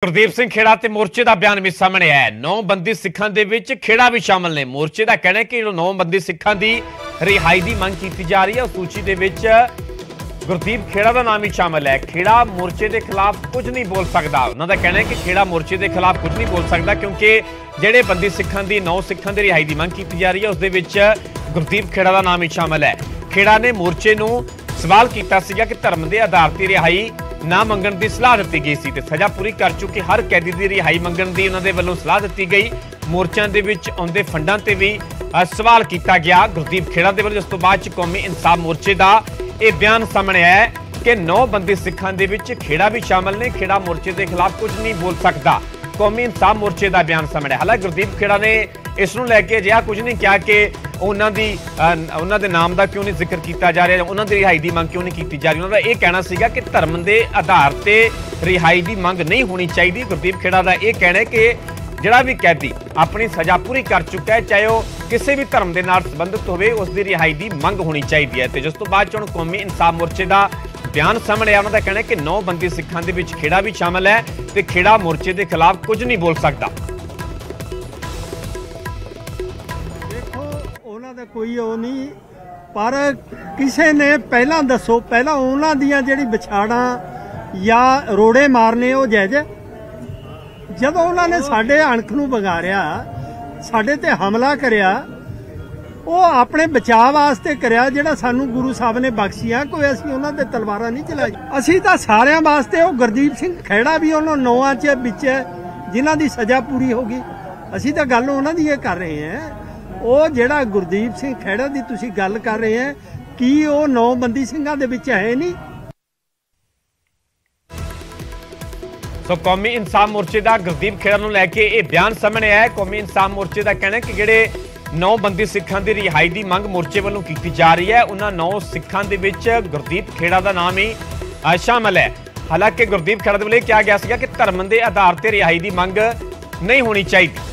गुरदीप सिंह खेड़ा ते मोर्चे का बयान भी सामने आया। 9 बंदी सिखां दे विच खेड़ा भी शामिल ने। मोर्चे का कहना है कि 9 बंदी सिखां दी रिहाई की मंग की जा रही है। उस सूची दे विच गुरदीप खेड़ा का नाम ही शामिल है। खेड़ा मोर्चे के खिलाफ कुछ नहीं बोल सकता। उन्होंने कहना है कि खेड़ा मोर्चे के खिलाफ कुछ नहीं बोल सकता क्योंकि ਜਿਹੜੇ बंदी सिखां दी 9 सिखां की रिहाई की मंग की जा रही है उस दे विच गुरदीप खेड़ा का नाम ही शामिल है। खेड़ा ने मोर्चे नूं सवाल किया सीगा कि धर्म के आधार पर रिहाई ना मंगण की सलाह दी गई सी ते सज़ा पूरी कर चुके हर कैदी की रिहाई मंगण की उन्होंने वालों सलाह दी गई। मोर्चों के विच आउंदे फंडां ते भी सवाल किया गया गुरदीप खेड़ा के वालों। जिस तो बाद कौमी इंसाफ मोर्चे का यह बयान सामने आया कि 9 बंदी सिखां दे विच खेड़ा भी शामिल ने। खेड़ा मोर्चे के खिलाफ कुछ नहीं बोल सकता। कौमी इंसाफ मोर्चे का बयान सामने। हालांकि गुरदीप खेड़ा ने इस नूं लैके अजिहा कुछ नहीं कहा कि उन्होंने नाम का क्यों नहीं जिक्र किया जा रहा, उन्होंने रिहाई की मंग क्यों नहीं की जा रही। उन्होंने यह कहना सीगा कि धर्म के आधार पर रिहाई की मंग नहीं होनी चाहिए। गुरदीप खेड़ा का यह कहना है कि जिहड़ा भी कैदी अपनी सज़ा पूरी कर चुका है चाहे वह किसी भी धर्म के नाल संबंधित होवे उसकी रिहाई की मंग होनी चाहिए है। तो जिस तो बाद हुण कौमी इंसाफ मोर्चे का बयान सामने आया। उन्होंने कहना है कि 9 बंदी सिखां दे विच खेड़ा भी शामिल है तो खेड़ा मोर्चे के खिलाफ कुछ नहीं बोल सकता। देखो उन्होंने कोई वो नहीं पर किसी ने पहला दसो पहला उन्हों दियां जिहड़ी विछाड़ा या रोड़े मारने वो जायज़ है। जदों उन्होंने साडे अणख नूं बगाड़िया साडे ते हमला करिया वो अपने बचाव वास्ते करिया जिहड़ा सानू गुरु साहब ने बख्शिया। कोई असीं उन्हां ते तलवारां नहीं चलाई। असीं तां सारियां वास्ते वो गुरदीप सिंह खेड़ा भी उन्हों 9 च विच जिन्हां दी सज़ा पूरी हो गई। असीं तां गल उन्हां दी कर रहे हैं। वो जिहड़ा गुरदीप सिंह खेड़ा दी तुसीं गल कर रहे हैं कि वो 9 बंदी सिंघां दे विच है नहीं। सो कौमी इंसाफ मोर्चे का गुरदीप खेड़ा नूं लैके यह बयान सामने आया। कौमी इंसाफ मोर्चे का कहना है कि जिहड़े 9 बंदी सिखां की रिहाई की मंग मोर्चे वालों की जा रही है उन्होंने 9 सिखां दे विच गुरदीप खेड़ा का नाम ही शामिल है। हालांकि गुरदीप खेड़ा के वालों कहा गया कि धर्म के आधार पर रिहाई की मंग नहीं होनी चाहिए।